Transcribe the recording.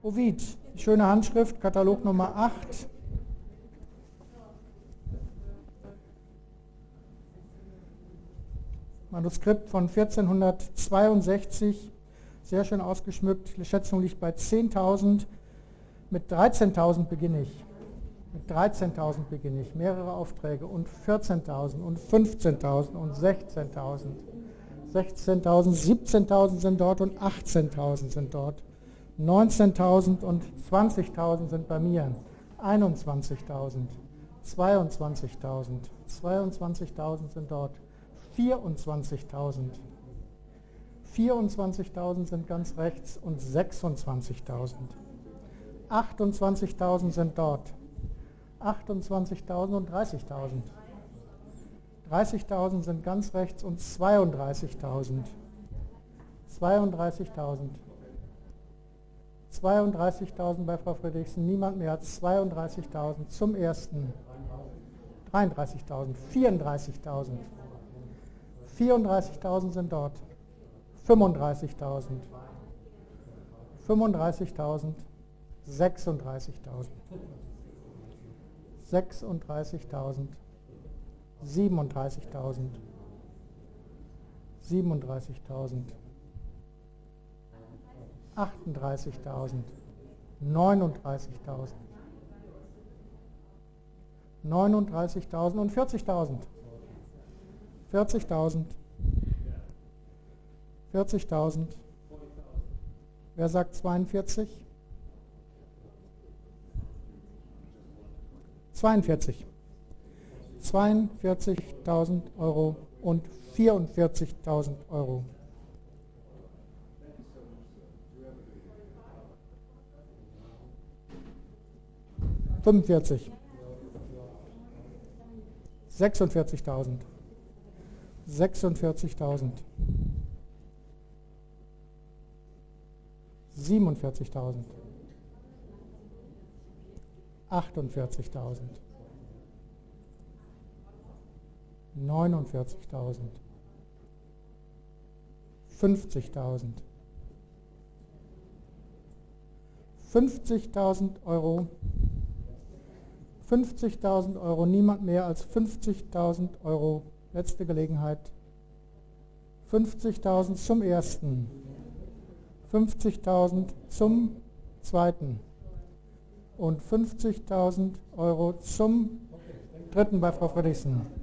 Ovid, schöne Handschrift, Katalog Nummer 8. Manuskript von 1462, sehr schön ausgeschmückt. Die Schätzung liegt bei 10.000. Mit 13.000 beginne ich. Mit 13.000 beginne ich. Mehrere Aufträge und 14.000 und 15.000 und 16.000. 16.000, 17.000 sind dort und 18.000 sind dort. 19.000 und 20.000 sind bei mir. 21.000, 22.000, 22.000 sind dort. 24.000. 24.000 sind ganz rechts und 26.000. 28.000 sind dort. 28.000 und 30.000. 30.000 sind ganz rechts und 32.000. 32.000. 32.000 bei Frau Friedrichsen, niemand mehr als 32.000 zum ersten. 33.000, 34.000. 34.000 sind dort. 35.000. 35.000. 36.000. 36.000. 37.000. 37.000. 38.000. 39.000. 39.000 und 40.000. 40.000. 40.000. Wer sagt 42? 42. 42.000 Euro und 44.000 Euro. $45. 46.000. 46.000. 47.000. 48.000. 49.000. 50.000. 50.000 Euro. 50.000 Euro, niemand mehr als 50.000 Euro. Letzte Gelegenheit. 50.000 zum ersten. 50.000 zum zweiten. Und 50.000 Euro zum dritten bei Frau Friedrichsen.